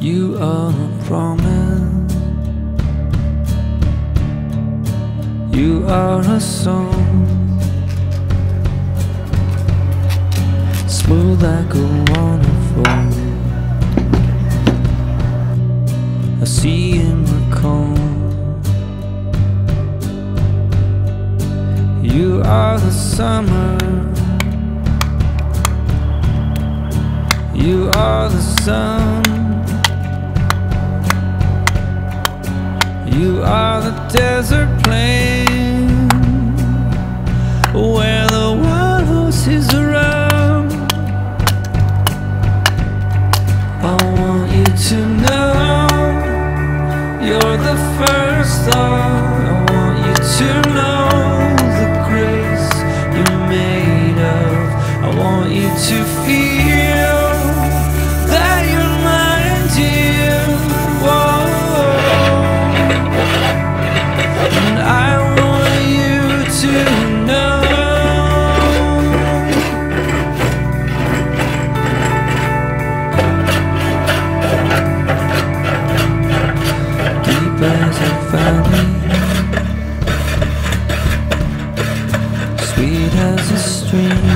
You are a promise, you are a song, smooth like a waterfall, a sea in the calm. You are the summer, you are the sun, you are the desert plain where the wild horses around. I want you to know you're the first thought. I want you to know the grace you're made of. I want you to feel that you're mine, dear. Whoa. And I want you to know deep as a valley, sweet as a stream,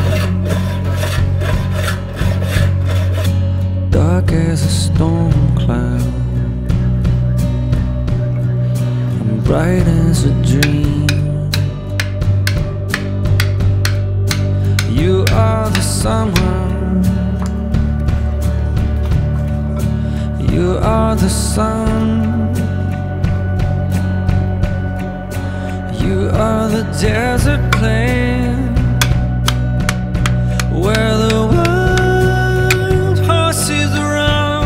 dark as a storm cloud, and bright as a dream. You are the summer, you are the sun, you are the desert plain where the wild horses run.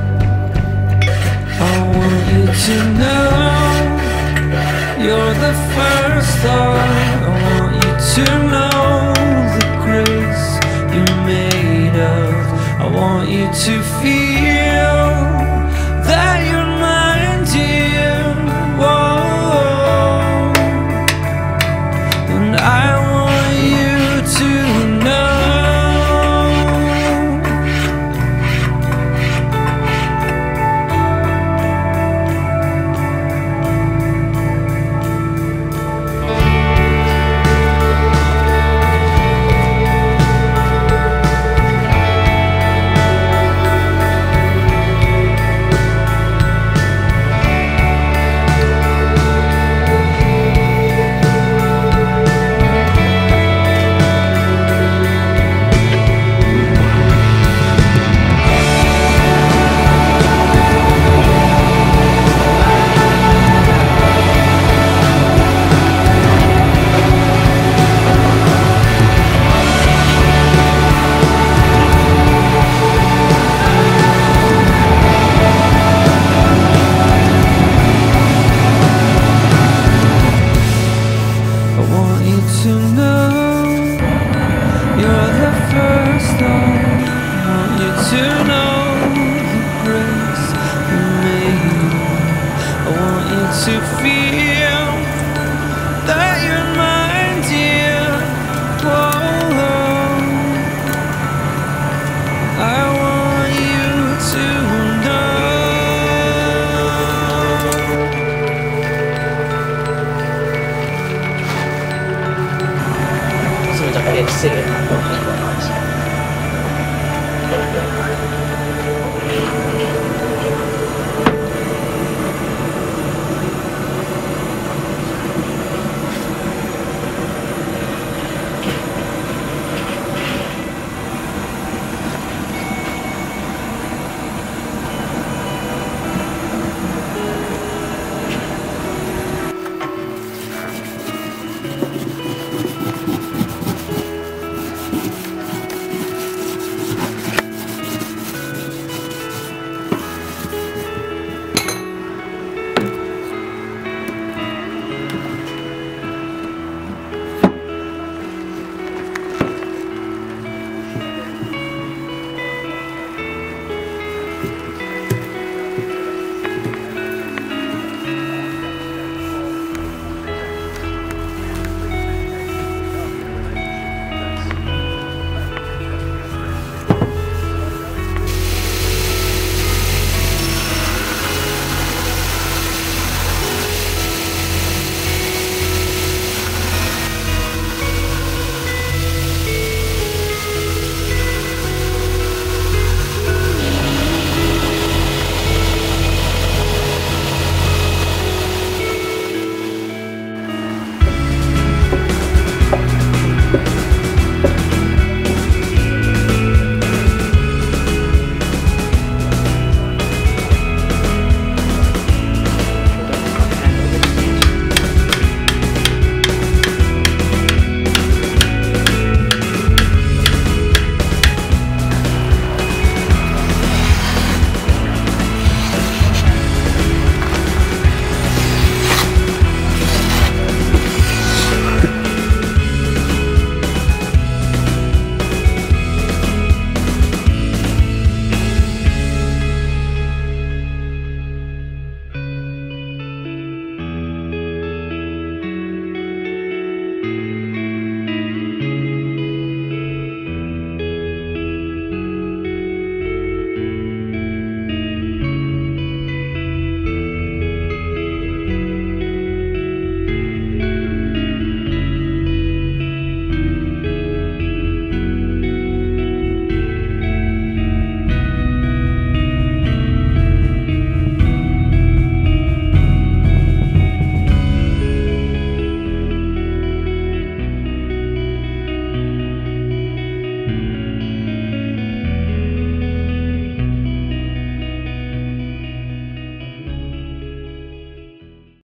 I want you to know you're the first thought. I want you to know the grace you're made of. I want you to feel that you're mine, dear. Whoa. And I want you to know to feel that you're mine, dear. Whoa. I want you to know. So we don't get to see it.